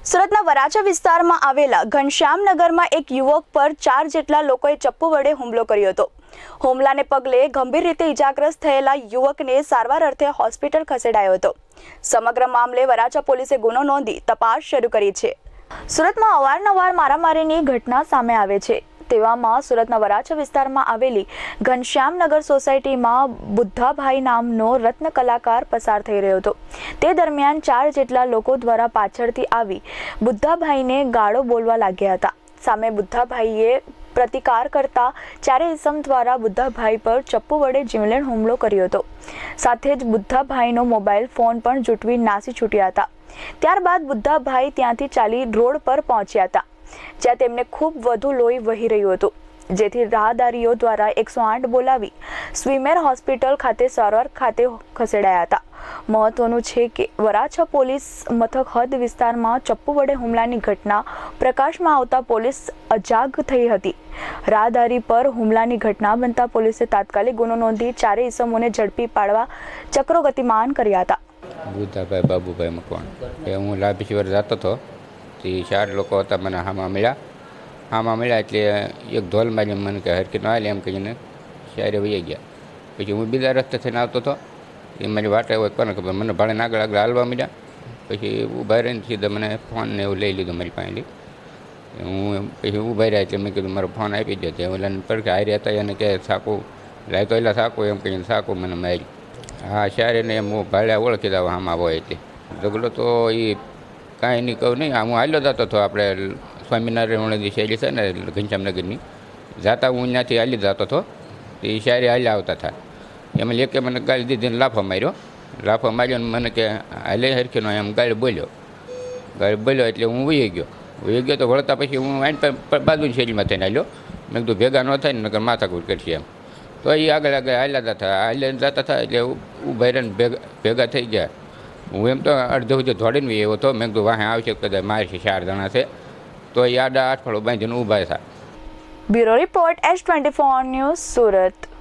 સુરતના વરાછા વિસ્તારમાં આવેલા ઘનશ્યામનગરમાં એક યુવક પર 4 જેટલા લોકોએ ચપ્પુ વડે હુમલો કર્યો હતો। હુમલાને પગલે ગંભીર રીતે ઇજાગ્રસ્ત થયેલા યુવકને સારવાર અર્થે હોસ્પિટલ ખસેડાયો હતો। સમગ્ર મામલે વરાછા પોલીસે ગુનો નોંધી તપાસ શરૂ કરી છે। સુરતમાં અવારનવાર મારામારીની ઘટના સામે આવે છે। તેવામાં સુરતના વરાછા વિસ્તારમાં આવેલી ઘનશ્યામનગર સોસાયટીમાં બુદ્ધાભાઈ નામનો રત્ન કલાકાર પસાર થઈ રહ્યો હતો। તે દરમિયાન 4 જેટલા લોકો દ્વારા પાછળથી આવી બુદ્ધાભાઈને ગાળો બોલવા લાગ્યા હતા। સામે બુદ્ધાભાઈએ પ્રતિકાર કરતા 4 ઇસમ દ્વારા બુદ્ધાભાઈ પર ચપ્પુ વડે જીવલેણ હુમલો કર્યો હતો। સાથે જ બુદ્ધાભાઈનો મોબાઈલ ફોન પણ જૂટવી નાસી છૂટ્યા હતા। ત્યારબાદ બુદ્ધાભાઈ ત્યાંથી ચાલી રોડ પર પહોંચ્યા હતા, જ્યાં તેમને ખૂબ વધુ લોહી વહી રહ્યું હતું, જેથી રાહદારીઓ દ્વારા 108 બોલાવી સ્વીમેર હોસ્પિટલ ખાતે સારવાર ખાતે ખસેડાયા હતા। મહત્વનું છે કે વરાછા પોલીસ મથક હદ વિસ્તારમાં ચપ્પુ વડે હુમલાની ઘટના પ્રકાશમાં આવતા પોલીસ અજાગ થઈ હતી। રાહદારી પર હુમલાની ઘટના બનતા પોલીસે તાત્કાલિક ગુનો નોંધી 4 ઇસમોને ઝડપી પાડવા ચક્રો ગતિમાન કર્યા હતા। બુદ્ધાભાઈ બાબુભાઈ મકવાણ હું લાભેશ્વર જતો હતો, તે 4 લોકો હતા, મને હામાં મળ્યા એટલે એક ધોલ મારી મને કે હરકત ન હાલે એમ કહીને 4 વહી ગયા। પછી હું બીજા રસ્તે થઈને આવતો હતો, એ મારી વાટે હોય કોને ખબર, મને ભાડે આગળ હાલવા મળ્યા। પછી ઊભા રહીને સીધા મને ફોન ને એવું લઈ લીધું મારી પાસેથી। હું પછી ઊભા રહ્યા એટલે મેં કીધું મારો ફોન આપી દો। તે ઓલાને પડકે હારી હતા એને કે સાકું લાયતો એટલે સાકું એમ કહીને સાકું મને મારી। હા 4 એને એમ હું ભાડે ઓળખી દઉં આમાં હોય એટલે ઝઘડો તો એ કાંઈ નહીં કહું નહીં। હું હાલ્યો જતો હતો, આપણે સ્વામિનારાયણ શૈલી છે ને ઘનશ્યામનગરની, જાતા હું ત્યાંથી હાલી જતો હતો, એ 4 હાલ્યા આવતા હતા। એમાં એકે મને ગાળી દીધીને લાફો માર્યો ને મને કે હાલે હરખીનો એમ ગાળી બોલ્યો એટલે હું વહી ગયો તો વળતા પછી હું આઈન બાજુની શૈલીમાં થઈને હાલ્યો। મેં કીધું ભેગા ન થાય ને નકર માથાકૂટ કરશે એમ। તો એ આગળ હાલ્યા જતા હતા એટલે ઊભા રહીને ભેગા થઈ ગયા। હું એમ તો અડધો સુધી દોડીને એવો હતો, મેં કીધું વાહે આવશે કદાચ મારશે, 4 જણા છે, તો એ આડા 8 ફળો બાંધીને ઊભા હતા। Bureau report S24 news Surat.